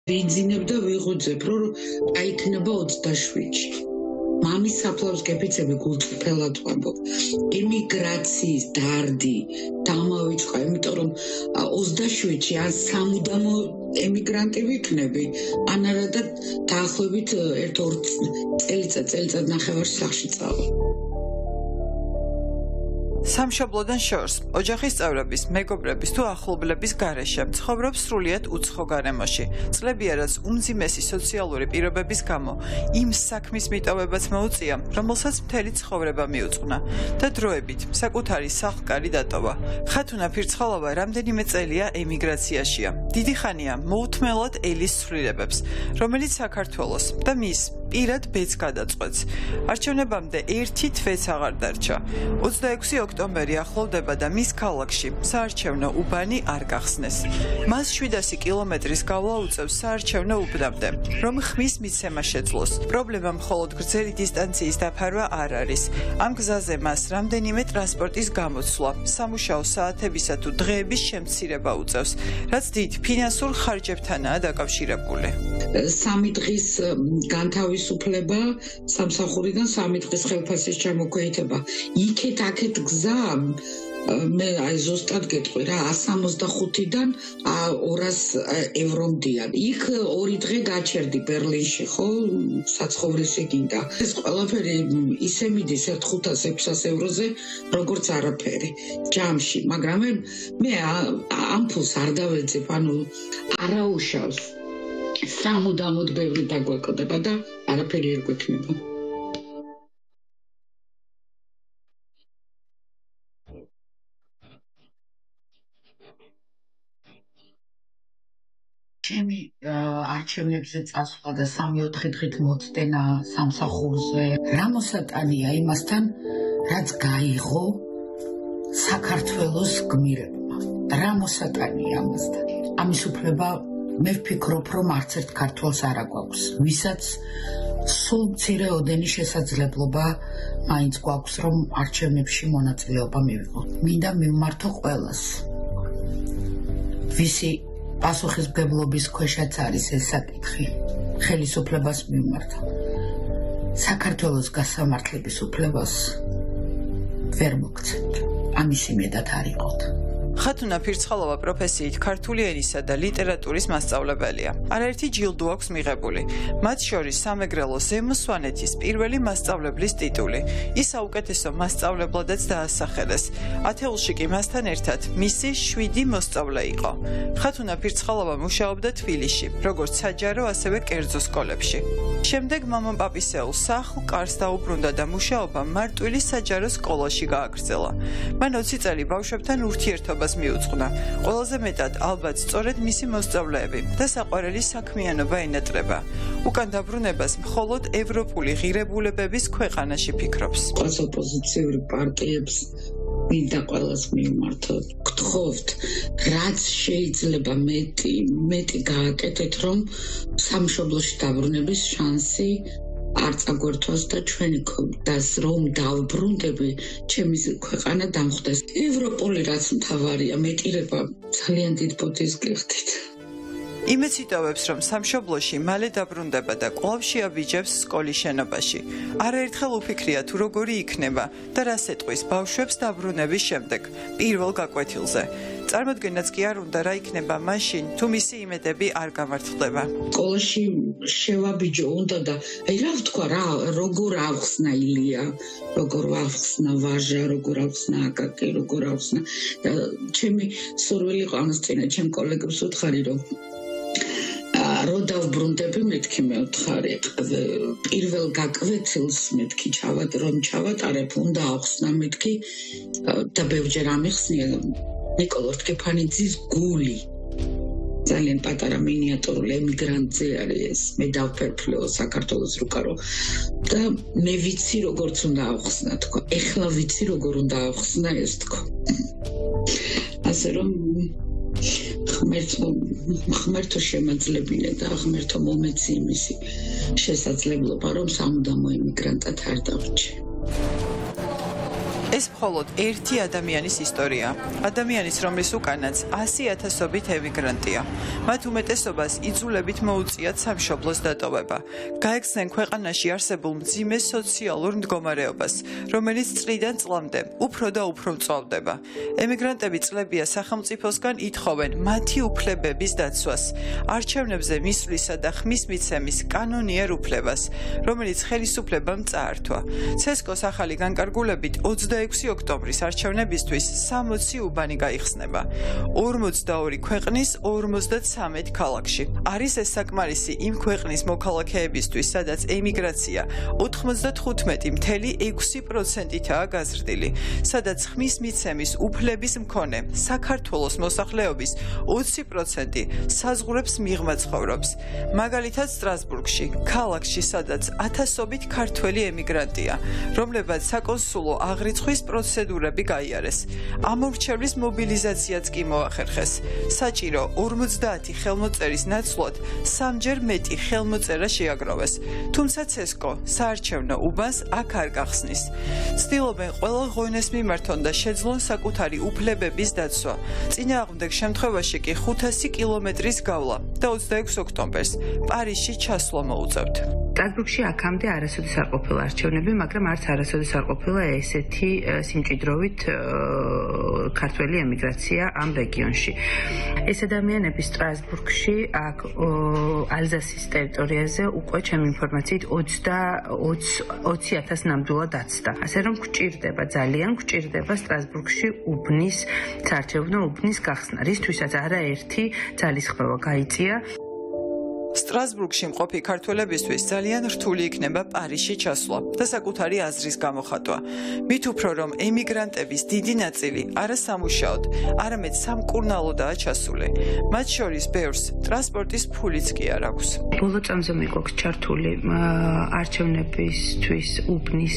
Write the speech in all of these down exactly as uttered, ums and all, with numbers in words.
ვიძინებ და ვიღუძებ, რომ აიქნება ოცდაშვიდში. მამის საფლავს გეფიცები გულწრფელად ვამბობ. ემიგრაციის დარდი დამავიწყა, იმიტომ რომ ოცდაშვიდში ან სამუდამო ემიგრანტი ვიქნები, ან არა და დაახლოებით ერთ-ორ წელიწად, წელიწად ნახევარს სახლში წავალ. სამშობლოდან შორს, ოჯახის წევრების, მეგობრების თუ ახლობლების გარეშე ცხოვრობს სრულიად უცხო გარემოში. წლებია, რაც უმძიმესი სოციალური პირობების გამო იმ საქმის მიტოვებაც მოუწია, რომელსაც მთელი ცხოვრება მიუძღვნა და დროებით საკუთარი სახლ-კარი დატოვა. ხათუნა ფირცხალოვა რამდენიმე წელია ემიგრაციაშია. დიდი ხანია მოუთმელად ელის ცვლილებებს, რომელიც საქართველოს და მის პირად ბედს გადაწყვეტს. არჩევნებამდე ერთი თვეც აღარ დარჩა. ოცდაექვსი ოქტომბერი ახლოვდება და მის ქალაქში საარჩევნო უბანი არ გახსნეს. მას შვიდასი კილომეტრის გავლა უწევს საარჩევნო უბნამდე, რომ ხმის მიცემა შეძლოს. პრობლემა მხოლოდ გრძელი დისტანციის დაფარვა არ არის. ამ გზაზე მას რამდენიმე ტრანსპორტის გამოცვლა, სამუშაო საათებისა თუ დღეების შემცირება უწევს, რაც დიდ ფინანსურ ხარჯებთანაა დაკავშირებული. სამი დღის განთავისუფლება სამსახურიდან, სამი დღის ხელფასის ჩამოქვეითება. იქეთ აქეთ გზა მე აი ზუსტად გეტყვი რა, one seventy-five-დან ორას ევრომდიან. იქ ორი დღე გაჩერდი ბერლინში, ხო, საცხოვრისი გინდა. ეს ყველაფერი ისე მიდის ერთ ხუთას ექვსას ევროზე, როგორც არაფერი ჯამში, მაგრამ მე ამ ფულს არ დავეძებ, ანუ არაუშავს. სამუდამოდ ბევრი დაგვეკვდება და არაფერი არ გვექნება. ჩემი არჩევნებზე წასვლა და სამი-ოთხი დღით მოცდენა სამსახურზე რა მოსატანია იმასთან, რაც გაიღო საქართველოს გმირებმა. რა მოსატანია ამასთან? ამის უფლება მე ვფიქრობ, რომ არც ერთ ქართველს არ აგვაქვს, ვისაც სულ მცირე ოდენი შესაძლებლობა მაინც გვაქვს, რომ არჩევნებში მონაწილეობა მივიღო. მინდა მივმართო ყველას, ვისი პასუხისმგებლობის ქვეშაც არის ეს საკითხი, ხელისუფლებას მივმართო. საქართველოს გასამართლების უფლებას ვერ მოგცემთ, ამის იმედად არ იყოთ. ხათუნა ფირცხალოვა პროფესიით ქართული ენისა და ლიტერატურის მასწავლებელია. არაერთი ჯილდო აქვს მიღებული. მათ შორის სამეგრელო ზემო სვანეთის პირველი მასწავლებლის ტიტული. ის საუკეთესო მასწავლებლადაც დაასახელეს. ათეულში კი მასთან ერთად მისი შვიდი მოსწავლე იყო. ხათუნა ფირცხალოვა მუშაობდა თბილისში, როგორც საჯარო, ასევე კერძო სკოლებში. შემდეგ მამამ პაპისეულ სახლ კარს დაუბრუნდა და მუშაობა მარტვილი საჯარო სკოლაში გააგრძელა. მან ოცი წელი ბავშვებთან ურთიერთობას მიუძღვნა. ყველაზე მეტად ალბათ სწორედ მისი მოსწავლეები და საყვარელი საქმიანობა ენატრება. უკან დაბრუნებას მხოლოდ ევროპული ღირებულებების ქვეყანაში ფიქრობს. ყავს ოპოზიციური პარტიებს მინდა ყველას მივმართო. გთხოვთ, რაც შეიძლება მეტი, მეტი გააკეთეთ, რომ სამშობლოში დაბრუნების შანსი არ წაგვერთვას და ჩვენი და რომ დავბრუნდები, ჩემი ქვეყანა დამხვდეს. ევროპული რაც მთავარია, მეტირება ძალიან დიდ ბოძის გიხდით. იმეც იტოვებს, რომ სამშობლოში მალე დაბრუნდება და კვლავ შეაბიჯებს სკოლის შენობაში. არაერთხელ უფიქრია თუ როგორი იქნება და რას ეტყვის ბავშვებს დაბრუნების შემდეგ, პირველ გაკვეთილზე. წარმოდგენაც კი არ უნდა რა იქნება მაშინ, თუ მისი იმედები არ გამართლდება. სკოლაში შევაბიჯო უნდა და აი რა ვთქვა რა, როგორ ავხსნა ილია, როგორ ავხსნა ვაჟა, როგორ ავხსნა აკაკი, როგორ ავხსნა. ჩემი სურვილი იყო ამას წინა ჩემ კოლეგებს ვუთხარი, რომ რო დავბრუნდები, მეთქი მეუთხარი, პირველ გაკვეთილს მეთქი ჩავად, რომ ჩავატარებ, უნდა ავხსნა მეთქი და ბევრჯერ ამიხსნია ნიკოლოზ რტკიფანიძის გული. ძალიან პატარა მინიატურული ემიგრანტზე არის ეს, მე დავფერფლეო საქართველოს რუკარო და მე ვიცი როგორც უნდა ავხსნა თქო, ეხლა ვიცი როგორ უნდა ავხსნა ეს თქო. ასე რომ ღმერთო ღმერთო შემაძლებია და ღმერთო მომეცი იმისი შესაძლებლობა, რომ სამუდამო ემიგრანტად არ დავრჩე. ეს მხოლოდ ერთი ადამიანის ისტორია. ადამიანის, რომლის უკანაც ასი ათასობით ემიგრანტია. მათ უმეტესობას იძულებით მოუწიათ სამშობლოს დატოვება. გაექცნენ ქვეყანაში არსებულ მძიმე სოციალურ მდგომარეობას, რომელიც წლიდან წლამდე უფრო და უფრო მწვავდება. ემიგრანტები წლებია სახელმწიფოსგან ითხოვენ მათი უფლებების დაცვას, არჩევნებზე მისვლისა და ხმის მიცემის კანონიერ უფლებას, რომელიც ხელისუფლებამ წაართვა. ცესკოს ახალი განკარგულებით ოცდაექვსი ოქტომბრის არჩევნებისთვის სამოცი უბანი გაიხსნება. ორმოცდაორი ქვეყნის ორმოცდაცამეტ ქალაქში. არის ეს საკმარისი იმ ქვეყნის მოქალაქეებისთვის, სადაც ემიგრაცია ოთხმოცდათხუთმეტი ფاصლე ექვსი პროცენტითაა გაზრდილი, სადაც ხმის მიცემის უფლების მქონე საქართველოს მოსახლეობის ოცი პროცენტი საზღვრებს მიღმა ცხოვრობს. მაგალითად სტრასბურგში, ქალაქში, სადაც ათასობით ქართველი ემიგრანტია, რომლებმაც საკონსულო აღრიცხვის პროცედურები გაიარეს. ამომრჩევლის მობილიზაციაც კი მოახერხეს. საჭირო ორმოცდაათი ხელმოწერის ნაცვლად სამჯერ მეტი ხელმოწერა შეაგროვეს. თუმცა ცესკო საარჩევნო უბანს აქ არ გახსნის. ცდილობენ ყველა ღონეს მიმართონ და შეძლონ საკუთარი უფლებების დაცვა. წინააღმდეგ შემთხვევაში კი ხუთასი კილომეტრის გავლა და ოცდაექვსი ოქტომბერს პარიზში ჩასვლა მოუწევთ. სტრასბურგში აქამდე არასოდეს არ ყოფილა არჩევნები, მაგრამ არც არასოდეს არ ყოფილა ესეთი სიმჭიდროვით ქართველი ემიგრაცია ამ რეგიონში. ეს ადამიანები სტრასბურგში აქ ალზასის ტერიტორიაზე უკვე ჩემი ინფორმაციით ოცი ათას ნამდვილად დაცდა. ასე რომ გვჭირდება, ძალიან გვჭირდება სტრასბურგში უბნის საარჩევნო უბნის გახსნა, რისთვისაც არაერთი ძალისხმევა გაიწია. სტრასბურგში მყოფი ქართველებისთვის ძალიან რთული იქნება პარიზში ჩასვლა და საკუთარი აზრის გამოხატვა. მით უფრო რომ ემიგრანტების დიდი ნაწილი არა სამუშაოდ, არამედ სამკურნალოდაა ჩასული. მათ შორის ბევრს ტრანსპორტის ფულიც კი არ აქვს. ბოლო წამზე მიგვაქვს ჩართული არჩევნებისთვის უბნის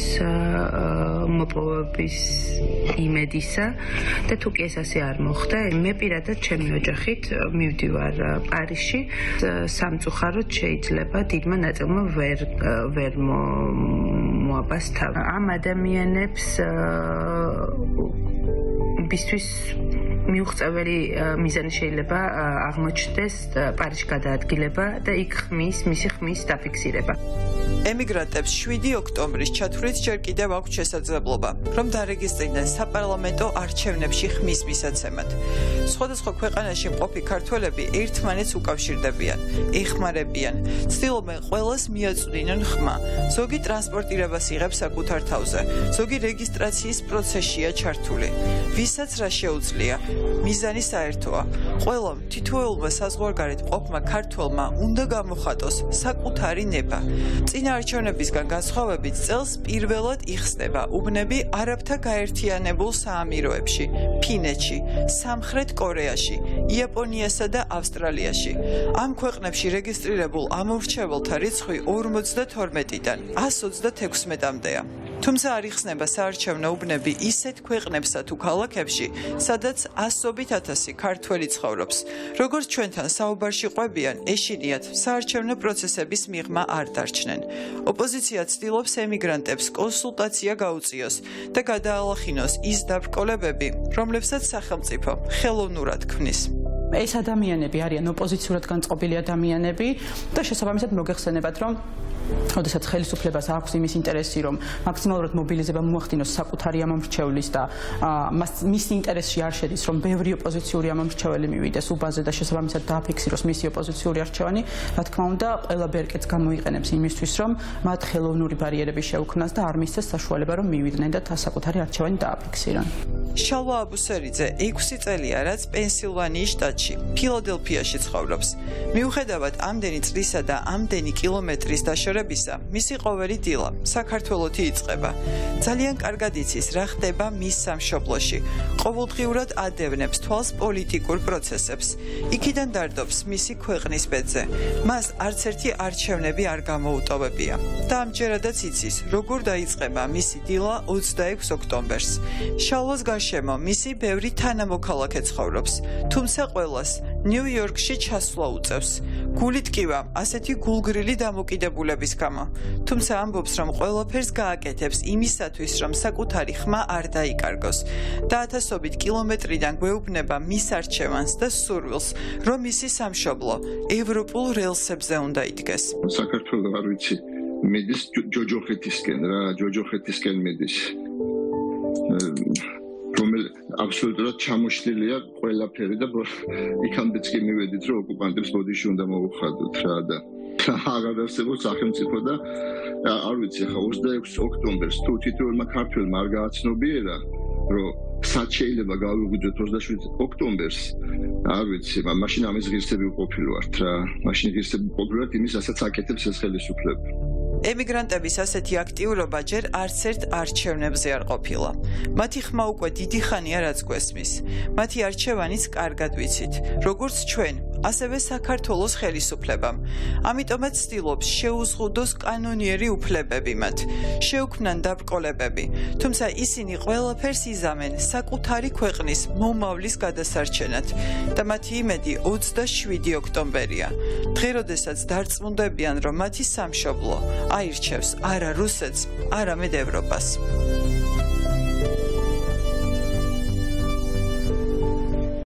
მოპოვების იმედისა და თუ კი ეს ასე არ მოხდა, მე პირადად ჩემი ოჯახით მივდივარ პარიზში სამწუხაროდ შეიძლება დიდმა ნაწილმა ვერ ვერ მოაბას თავი. ამ ადამიანებს ბისთვის მიუღწეველი მიზანი შეიძლება აღმოჩნდეს პარიზში გადაადგილება და იქ ხმის, მისი ხმის დაფიქსირება. ემიგრანტებს შვიდი ოქტომბრის ჩათვლით ჯერ კიდევ აქვს შესაძლებლობა, რომ დარეგისტრირდნენ საპარლამენტო არჩევნებში ხმის მისაცემად. სხვადასხვა ქვეყანაში მყოფი ქართველები ერთმანეთს უკავშირდებიან, ეხმარებიან, ცდილობენ ყველას მიაწვდინონ ხმა. ზოგი ტრანსპორტირებას იღებს საკუთარ თავზე, ზოგი რეგისტრაციის პროცესშია ჩართული. ვისაც რა შეუძლია, მიზანი საერთოა. ყველამ თითოეულმა საზღვარგარეთ მყოფმა ქართველმა უნდა გამოხატოს საკუთარი ნება. წინა არჩევნებისგან განსხვავებით წელს პირველად იხსნება უბნები არაბთა გაერთიანებულ საამიროებში, ფინეთში, სამხრეთ კორეაში, იაპონიასა და ავსტრალიაში. ამ ქვეყნებში რეგისტრირებულ ამომრჩეველთა რიცხვი ორმოცდათორმეტიდან ასს ოცდათექვსმეტამდეა. თუმცა არ იხსნება საარჩევნო უბნები ისეთ ქვეყნებსა თუ ქალაქებში, სადაც ასობით ათასი ქართველი ცხოვრობს. როგორც ჩვენთან საუბარში ყვებიან, ეშინიათ საარჩევნო პროცესების მიღმა არ დარჩნენ. ოპოზიცია ცდილობს ემიგრანტებს კონსულტაცია გაუწიოს და გადაალახინოს ის დაბრკოლებები, რომლებსაც სახელმწიფო ხელოვნურად ქმნის. ეს ადამიანები არიან ოპოზიციურად განწყობილი ადამიანები და შესაბამისად მოგეხსენებათ, რომ როდესაც ხელისუფლებას აქვს იმის ინტერესი, რომ მაქსიმალურად მობილიზება მოახდინოს საკუთარი ამომრჩევლის და მის ინტერესში არ შედის, რომ ბევრი ოპოზიციური ამომრჩეველი მივიდეს უბანზე და შესაბამისად დააფიქსიროს მისი ოპოზიციური არჩევანი, რა თქმა უნდა, ყველა ბერკეტს გამოიყენებს იმისთვის, რომ მათ ხელოვნური ბარიერები შეუქმნას და არ მისცეს საშუალება, რომ მივიდნენ და საკუთარი არჩევანი დააფიქსირონ. შალვა აბუსერიძე ექვსი წელია, რაც პენსილვანიის შტატში, ფილადელფიაში ცხოვრობს. მიუხედავად ამდენი წლისა და ამდენი კილომეტრის დაშორებისა, მისი ყოველი დილა საქართველოთი იწყება. ძალიან კარგად იცის, რა ხდება მის სამშობლოში. ყოველდღიურად ადევნებს თვალს პოლიტიკურ პროცესებს. იქიდან დარდობს მისი ქვეყნის ბედზე. მას არც ერთი არჩევნები არ გამოუტოვებია. და ამჯერადაც იცის, როგორ დაიწყება მისი დილა ოცდაექვსი ოქტომბერს. შალვას გარშემო მისი ბევრი თანამოქალაქე ცხოვრობს, თუმცა ყველას ნიუ-იორკში ჩასვლა უწევს. გული ტკივა ასეთი გულგრილი დამოკიდებულების გამო. თუმცა ამბობს, რომ ყველაფერს გააკეთებს იმისათვის, რომ საკუთარი ხმა არ დაიკარგოს. და ათასობით კილომეტრიდან გვეუბნება მის არჩევანს და სურვილს, რომ მისი სამშობლო ევროპულ რელსებზე უნდა იდგეს. საქართველოს არ ვიცი, მიდის ჯოჯოხეთისკენ რა, ჯოჯოხეთისკენ მიდის. რომელი აბსოლუტურად ჩამოშლილია ყველაფერი და იქამდეც კი მივედით, რომ ოკუპანტებს ბოდიში უნდა მოუხადოთ რა და აღარ არსებობს სახელმწიფო და არ ვიცი, ხა ოცდაექვსი ოქტომბერს თუ თითოეულმა ქართველმა არ გააცნობიერა, რომ სად შეიძლება გავიღვიძოთ ოცდაშვიდი ოქტომბერს, არ ვიცი, მაშინ ამის ღირსები ვყოფილვართ რა, მაშინ ღირსები ვყოფილვართ იმის, რასაც აკეთებს ეს ხელისუფლება. ემიგრანტების ასეთი აქტიურობა ჯერ არც ერთ არჩევნებზე არ ყოფილა. მათი ხმა უკვე დიდი ხანია რაც გვესმის. მათი არჩევანიც კარგად ვიცით, როგორც ჩვენ, ასევე საქართველოს ხელისუფლებამ. ამიტომაც ცდილობს შეუზღუდოს კანონიერი უფლებები მათ, შეუქმნან დაბრკოლებები, თუმცა ისინი ყველაფერს იზამენ საკუთარი ქვეყნის მომავლის გადასარჩენად და მათი იმედი ოცდაშვიდი ოქტომბერია. დღე, როდესაც დარწმუნდებიან, რომ მათი სამშობლო აირჩევს არა რუსეთს, არამედ ევროპას.